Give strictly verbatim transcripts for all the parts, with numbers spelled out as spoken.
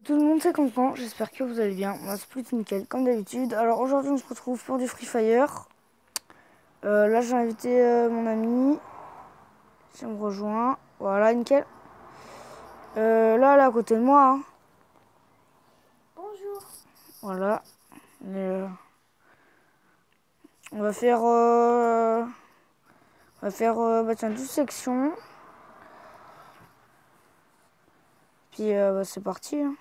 Tout le monde c'est Cancan, j'espère que vous allez bien. Moi c'est plutôt nickel comme d'habitude. Alors aujourd'hui on se retrouve pour du Free Fire. Euh, là j'ai invité euh, mon ami. Si on me rejoint. Voilà, nickel. Euh, là, là à côté de moi. Hein. Bonjour. Voilà. Et, euh, on va faire euh, on va faire euh, bah, tiens, douze sections. Puis euh, bah, c'est parti. Hein.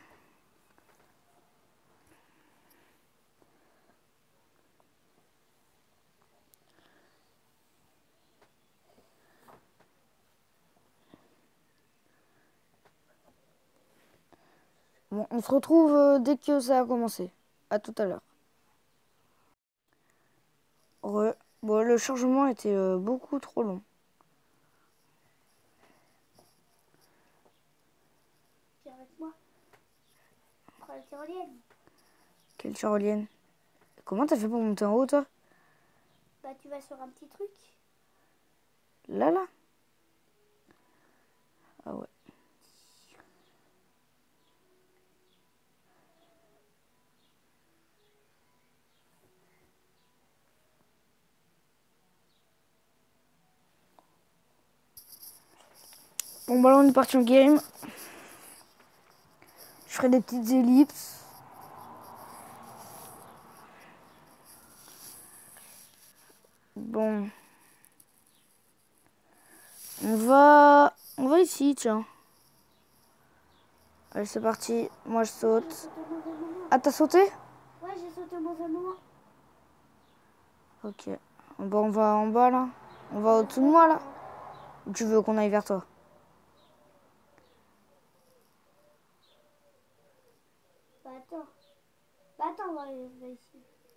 Bon, on se retrouve euh, dès que ça a commencé. À tout à l'heure. Re. Bon, le chargement était euh, beaucoup trop long. Viens avec moi. Prends la tyrolienne. Quelle tyrolienne. Comment t'as fait pour monter en haut, toi? Bah tu vas sur un petit truc. Là, là? Ah ouais. Bon, bah là, on est parti en game. Je ferai des petites ellipses. Bon. On va... On va ici, tiens. Allez, c'est parti. Moi, je J'ai saute. sauté au mauvais moment. Ah, t'as sauté? Ouais, j'ai sauté au mauvais moment. Ok. Bon, on va en bas, là. On va au-dessous de moi, là. Ou tu veux qu'on aille vers toi? Bah attends. Bah attends, on va, on va ici.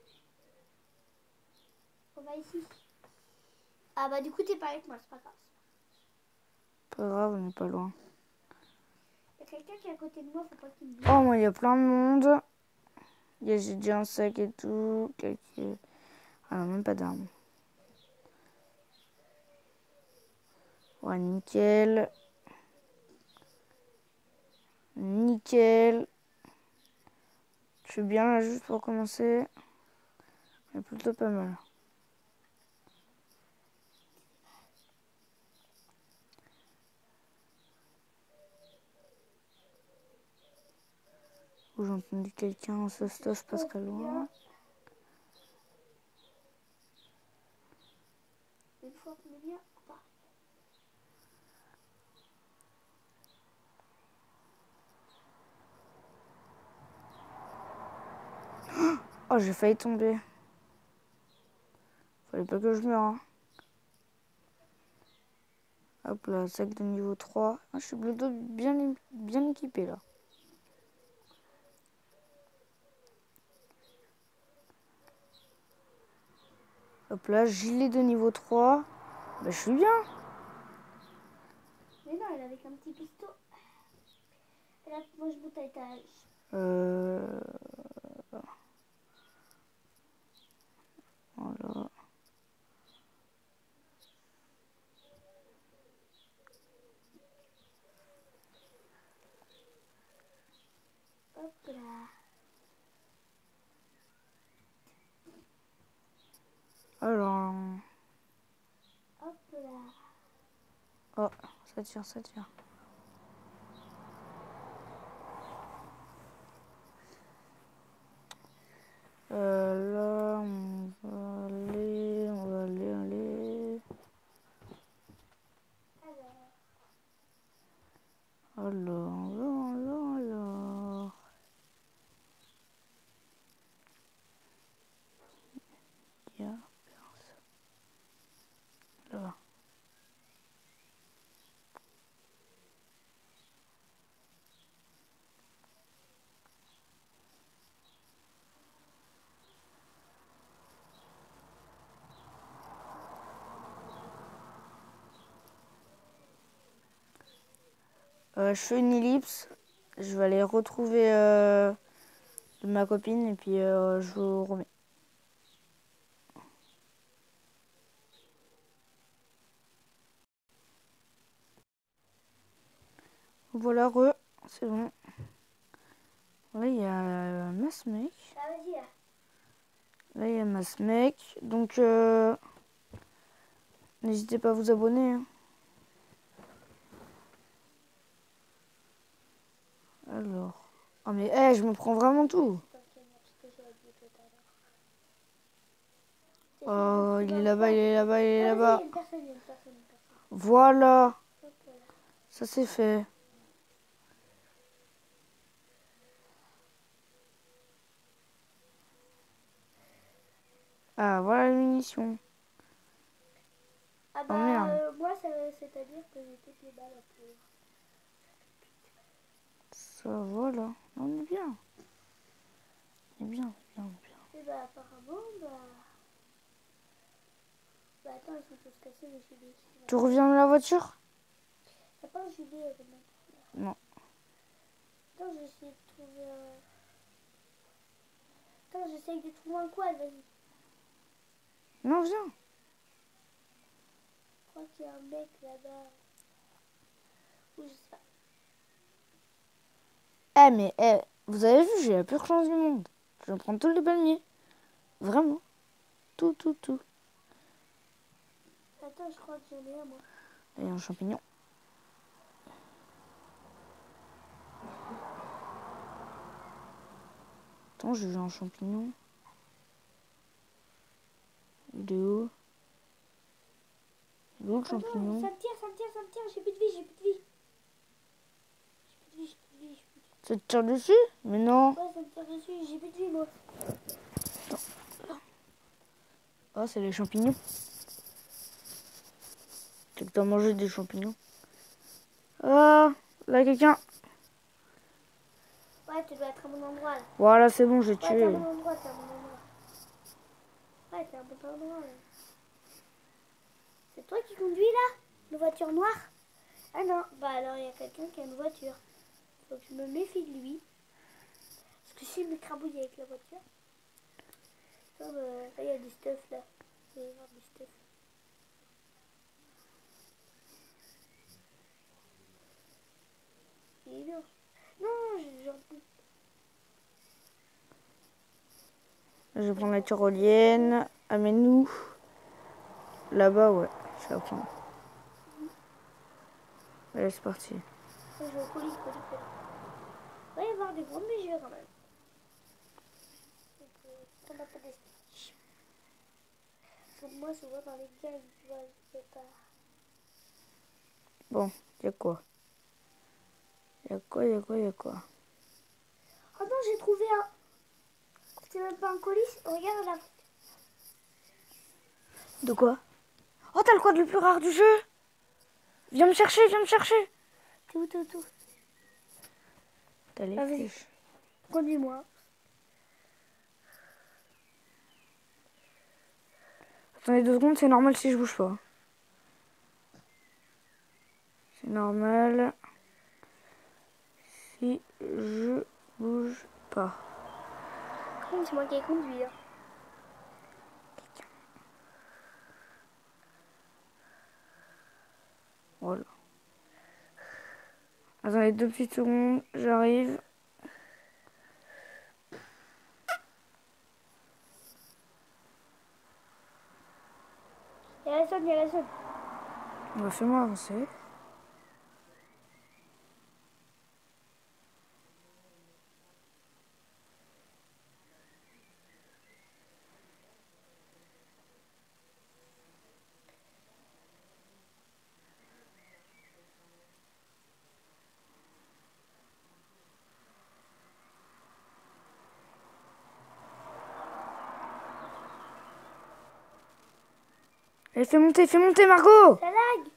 On va ici. Ah bah du coup t'es pas avec moi, c'est pas grave. Pas grave, on n'est pas loin. Il y a quelqu'un qui est à côté de moi, faut pas qu'il me dise. Oh, moi, il y a plein de monde. Il y a j'ai déjà un sac et tout. Quelques... Ah, non, même pas d'armes. Ouais, nickel. Nickel. Je suis bien là, juste pour commencer. C'est plutôt pas mal. Oh, j'ai entendu quelqu'un en se stuff pas très loin. Une fois qu'on est bien, on part. Oh, j'ai failli tomber. Fallait pas que je meure. Hein. Hop là, sac de niveau trois. Ah, je suis plutôt bien, bien équipé là. Hop là, gilet de niveau trois. Bah, je suis bien. Mais non, elle est avec un petit piston. Et là, moi je monte à étage. Euh... Voilà. Hop là. Alors... Hop là. Oh, ça tire, ça tire. Euh, là, on va aller, on va aller, aller. Alors, alors, alors, alors. Il y a personne. Là. Euh, je fais une ellipse. Je vais aller retrouver euh, ma copine et puis euh, je vous remets. Voilà, re, c'est bon. Là, il y a Masmec. Ah, vas-y, là. Là, il y a Masmec. Donc, euh, n'hésitez pas à vous abonner. Hein. Alors. Ah, mais hey, je me prends vraiment tout. Oh, il est là-bas, il est là-bas, il est Ah, là-bas. vas-y, il y a une personne, il y a une personne, une personne. Voilà. Hop, voilà. Ça, c'est fait. Ah, voilà les munitions. Ah Oh, bah, merde. euh, moi, ça- c'est-à-dire que j'ai toutes les balles à pouvoir. Ça, voilà. On est bien. On est bien, bien, bien. Et bah, apparemment, bah... Bah, attends, ils sont tous cassés, les gilets. Tu reviens de la voiture? T'as pas un gilet avec moi? Non. Attends, j'essaie de trouver un... Attends, j'essaie de trouver un quad, vas-y. Non, viens. Je crois qu'il y a un mec là-bas. Ou je sais pas. Eh, mais eh, vous avez vu, j'ai la pure chance du monde. Je vais prendre tous les palmiers. Vraiment. Tout, tout, tout. Attends, je crois que j'en ai un, moi. Et un champignon. Attends, j'ai vu un champignon. Il est où? Il est où le Attends, champignon? ça me tire, ça me tire, ça me tire. J'ai plus de vie, j'ai plus de vie. J'ai plus de vie, j'ai plus de vie, j'ai plus de vie. Ça te tire dessus? Mais non. Ouais, ça me tire dessus, j'ai plus de vie, moi. Ah, c'est les champignons. C'est que t'as mangé des champignons. Ah, là, quelqu'un. Ouais, tu dois être à mon endroit, là. Voilà, c'est bon, j'ai Ouais, t'es à tué. mon endroit, t'es à mon endroit. Ouais, t'es à mon endroit, là. C'est toi qui conduis, là? Une voiture noire? Ah non, bah alors il y a quelqu'un qui a une voiture. Faut que je me méfie de lui. Parce que s'il m'écrabouille avec la voiture... Oh, bah, là, il y a du stuff, là. Il va y avoir du stuff. Il est bien. Non, j'ai genre... Je vais prendre la tyrolienne. Amène-nous. Là-bas, ouais. Je vais la prendre. Allez, c'est parti. Je vais au colis, colis, colis. Il va y avoir des gros mesures quand même. Donc, euh, on n'a pas des stitches. Pour moi, souvent dans les gags, tu vois, je sais pas. Bon, y'a quoi? Y'a quoi, y'a quoi, y'a quoi? Oh non, j'ai trouvé un... C'est même pas un colis, regarde là. De quoi? Oh, t'as le quad le plus rare du jeu! Viens me chercher, viens me chercher! Tout, tout, tout. T'as les Ah, vas-y. fiches. Conduis-moi. Attendez deux secondes, c'est normal si je bouge pas. C'est normal si je bouge pas. Comment c'est moi qui ai conduit, hein. Voilà. Attendez deux petites secondes, j'arrive. Il y a la sonne, il y a la sonne. On va faire moi avancer. Allez, fais monter, fais monter, Margot! Ça lag.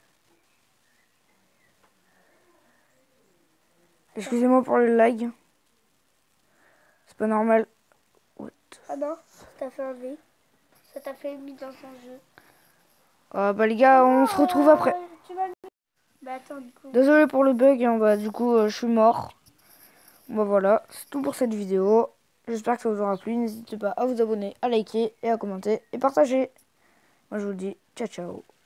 Excusez-moi pour le lag. C'est pas normal. What? Ah non, ça t'a fait un V. Ça t'a fait mis dans son jeu. Ah bah les gars, on se retrouve après. Euh, tu m'as mis... Bah attends, du coup. Désolé pour le bug, hein, bah du coup euh, je suis mort. Bah voilà, c'est tout pour cette vidéo. J'espère que ça vous aura plu. N'hésitez pas à vous abonner, à liker et à commenter et partager. Moi je vous dis ciao ciao.